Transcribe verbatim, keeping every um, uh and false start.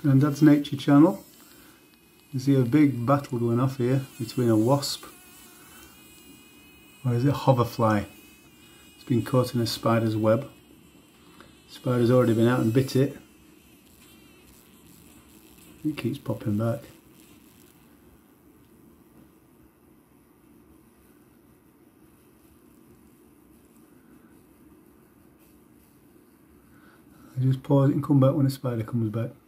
and Dad's Nature channel. You see a big battle going off here between a wasp, or is it a hoverfly? It's been caught in a spider's web. Spider's already been out and bit it. It keeps popping back. I just pause it and come back when the spider comes back.